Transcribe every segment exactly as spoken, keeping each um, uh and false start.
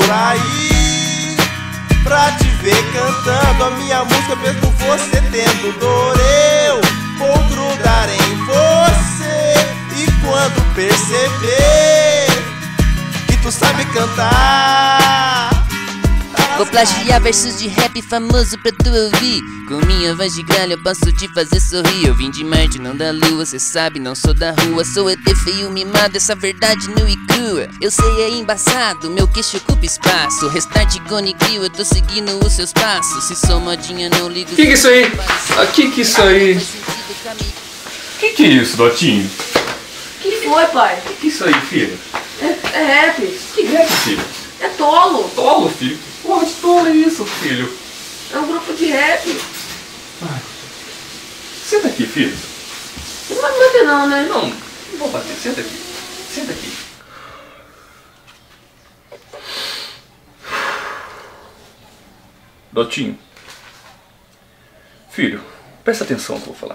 por aí pra te ver cantando a minha música, mesmo você tendo dor. Eu vou grudar em você, e quando perceber que tu sabe cantar, vou plagiar versos de rap famoso pra tu ouvir. Com minha voz de gralha eu posso te fazer sorrir. Eu vim de Marte, não da lua, cê sabe, não sou da rua. Sou E T feio mimado, essa verdade nua e crua. Eu sei, é embaçado, meu queixo ocupa espaço. Restart Gone Kill, eu tô seguindo os seus passos. Se sou modinha, não ligo. Que que é isso aí? Ah, que que é isso aí? Que que é isso, Dotinho? Que foi, pai? Que que é isso aí, filho? É, é rap. Que rap, filho? É tolo. Tolo, filho? Porra de tolo é isso, filho? É um grupo de rap. Ai. Senta aqui, filho. Não vai me bater não, né? Não, não vou bater. Senta aqui. Senta aqui. Dotinho. Filho, presta atenção no que eu vou falar.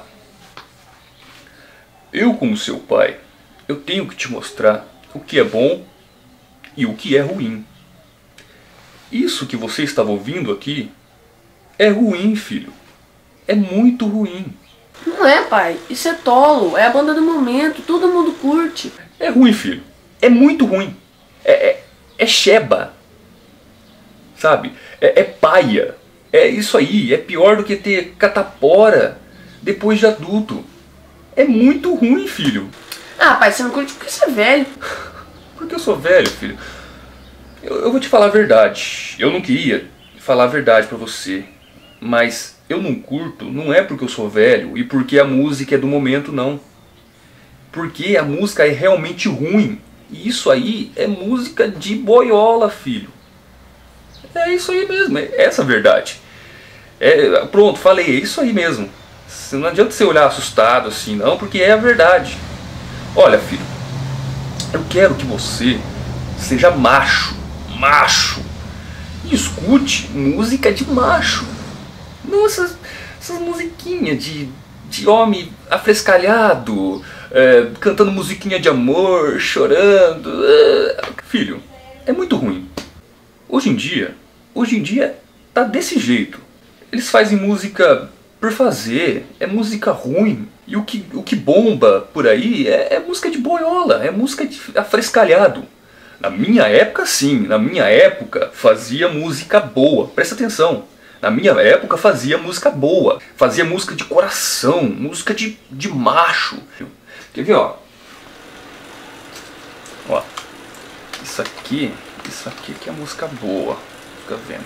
Eu, como seu pai, eu tenho que te mostrar o que é bom e o que é ruim. Isso que você estava ouvindo aqui é ruim, filho. É muito ruim. Não é, pai. Isso é tolo. É a banda do momento. Todo mundo curte. É ruim, filho. É muito ruim. É, é, é cheba. Sabe? É, é paia. É isso aí. É pior do que ter catapora depois de adulto. É muito ruim, filho. Ah, pai, você não curte porque você é velho. Porque eu sou velho, filho. Eu, eu vou te falar a verdade. Eu não queria falar a verdade pra você. Mas eu não curto, não é porque eu sou velho e porque a música é do momento, não. Porque a música é realmente ruim. E isso aí é música de boiola, filho. É isso aí mesmo, é essa a verdade. É, pronto, falei, é isso aí mesmo. Não adianta você olhar assustado assim, não, porque é a verdade. Olha, filho, eu quero que você seja macho, macho, e escute música de macho. Não essas, essas musiquinhas de, de homem afrescalhado, é, cantando musiquinha de amor, chorando. É, filho, é muito ruim. Hoje em dia, hoje em dia tá desse jeito. Eles fazem música por fazer, é música ruim. E o que, o que bomba por aí é, é música de boiola, é música de afrescalhado. Na minha época, sim, na minha época fazia música boa, presta atenção. Na minha época fazia música boa, fazia música de coração, música de, de macho. Quer ver, ó? Ó, isso aqui, isso aqui que é música boa, fica vendo.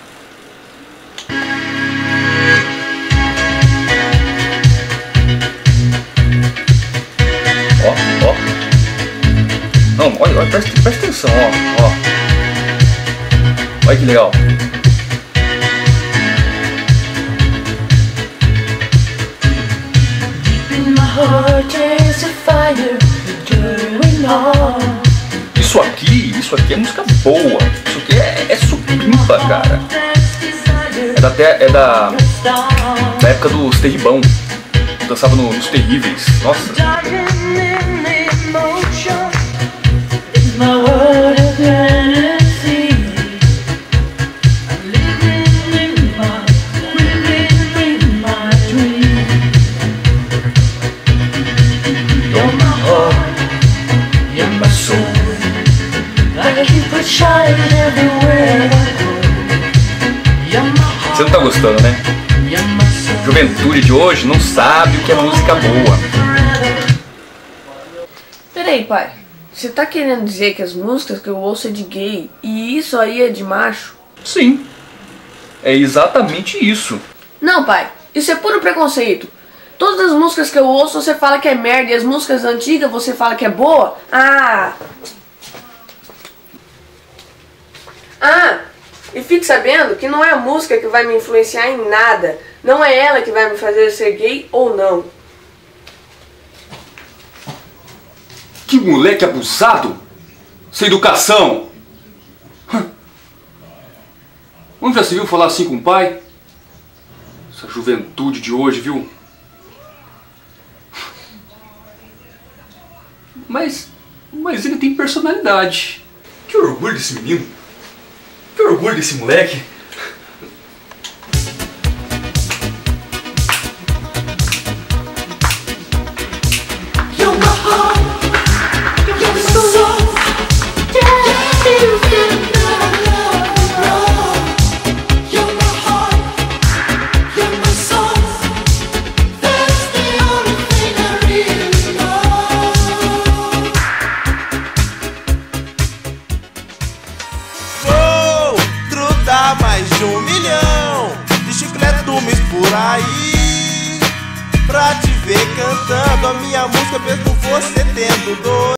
Ó, ó. Não, olha, olha presta, presta atenção, ó, ó. Olha que legal. Isso aqui, isso aqui é música boa. Isso aqui é, é supimpa, cara. É da, é da, da época dos Terribão. Dançava no, nos Terríveis. Nossa. Você não tá gostando, né? Juventude de hoje não sabe o que é música boa. Peraí, pai. Você tá querendo dizer que as músicas que eu ouço é de gay e isso aí é de macho? Sim. É exatamente isso. Não, pai. Isso é puro preconceito. Todas as músicas que eu ouço você fala que é merda e as músicas antigas você fala que é boa? Ah... Ah, e fique sabendo que não é a música que vai me influenciar em nada. Não é ela que vai me fazer ser gay ou não. Que moleque abusado! Sem educação! Onde já se viu falar assim com o pai? Essa juventude de hoje, viu? Mas... Mas ele tem personalidade. Que orgulho desse menino! Que orgulho desse moleque. Mais de um milhão de chicletumes por aí pra te ver cantando a minha música, mesmo você tendo dor.